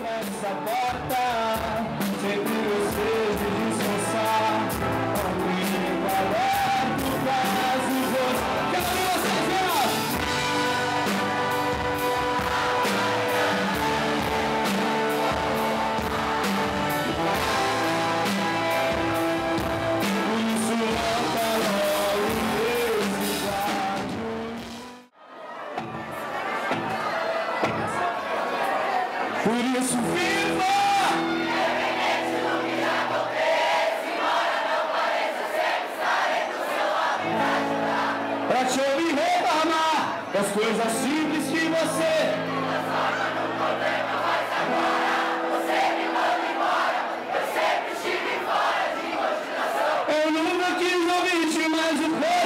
essa porta, sempre desejo descansar. Comigo aberto, quase você. Quero ver vocês, irmãos! Por isso não falou em Deus e guardo. Por isso viva! Independente do que já acontece, embora não pareça, sempre estarei do seu lado pra ajudar. Pra te ouvir reclamar das coisas simples que você transforma num problema, mas agora você me manda embora. Eu sempre estive fora de imaginação. Eu nunca quis ouvir-te, mas o